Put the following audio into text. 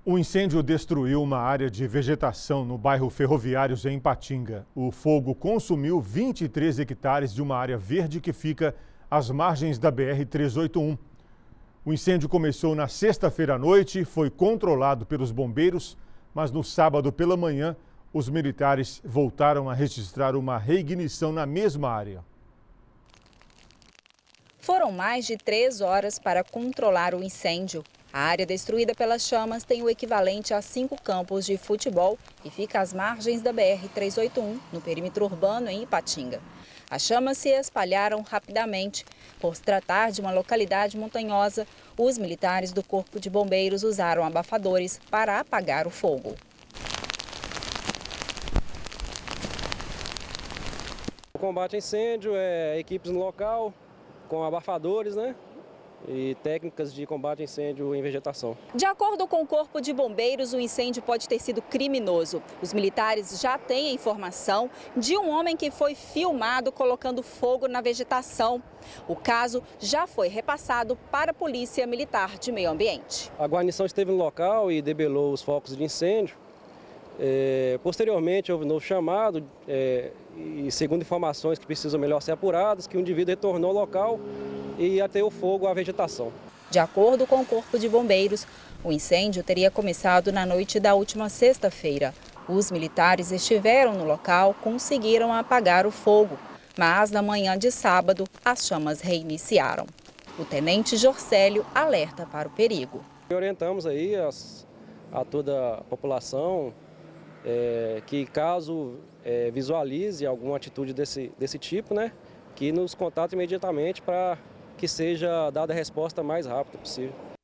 O incêndio destruiu uma área de vegetação no bairro Ferroviários, em Ipatinga. O fogo consumiu 23 hectares de uma área verde que fica às margens da BR-381. O incêndio começou na sexta-feira à noite, foi controlado pelos bombeiros, mas no sábado pela manhã, os militares voltaram a registrar uma reignição na mesma área. Foram mais de 3 horas para controlar o incêndio. A área destruída pelas chamas tem o equivalente a 5 campos de futebol e fica às margens da BR-381, no perímetro urbano em Ipatinga. As chamas se espalharam rapidamente. Por se tratar de uma localidade montanhosa, os militares do Corpo de Bombeiros usaram abafadores para apagar o fogo. O combate a incêndio é equipes no local, com abafadores, e técnicas de combate a incêndio em vegetação. De acordo com o Corpo de Bombeiros, o incêndio pode ter sido criminoso. Os militares já têm a informação de um homem que foi filmado colocando fogo na vegetação. O caso já foi repassado para a Polícia Militar de Meio Ambiente. A guarnição esteve no local e debelou os focos de incêndio. Posteriormente, houve um novo chamado e, segundo informações que precisam melhor ser apuradas, que o indivíduo retornou ao local e ateou fogo à vegetação. De acordo com o Corpo de Bombeiros, o incêndio teria começado na noite da última sexta-feira. Os militares estiveram no local, conseguiram apagar o fogo, mas na manhã de sábado as chamas reiniciaram. O tenente Jorcélio alerta para o perigo. Orientamos aí a toda a população que caso visualize alguma atitude desse tipo, que nos contate imediatamente para que seja dada a resposta mais rápida possível.